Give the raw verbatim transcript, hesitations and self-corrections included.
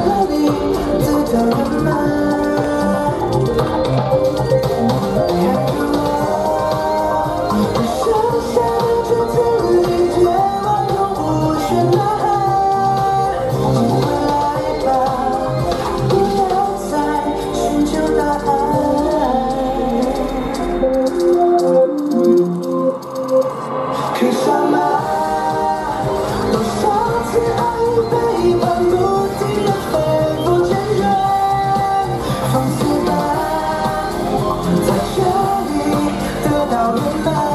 和你自找人吗？看着我，只剩下的只自己绝望又不选呐喊。请回来吧，不要再寻求答案。可笑吗？多少次爱与背叛，不停地反复坚韧。放肆吧，在这里得到圆满。